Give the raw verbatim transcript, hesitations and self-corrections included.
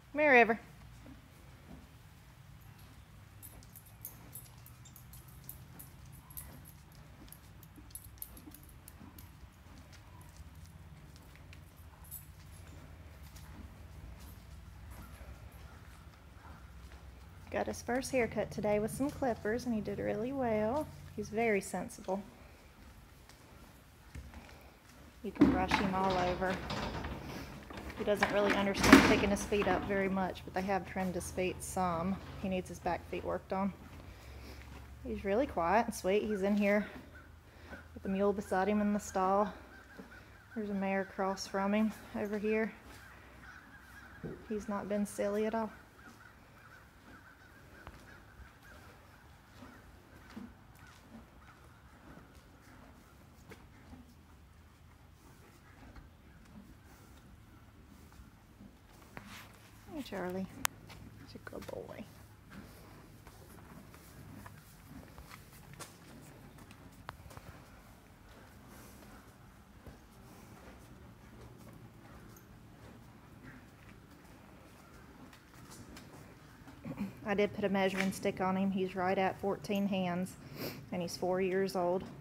Come here, River. Got his first haircut today with some clippers, and he did really well. He's very sensible. You can brush him all over. He doesn't really understand picking his feet up very much, but they have trimmed his feet some. He needs his back feet worked on. He's really quiet and sweet. He's in here with the mule beside him in the stall. There's a mare across from him over here. He's not been silly at all. Hey, Charlie. He's a good boy. I did put a measuring stick on him. He's right at fourteen hands, and he's four years old.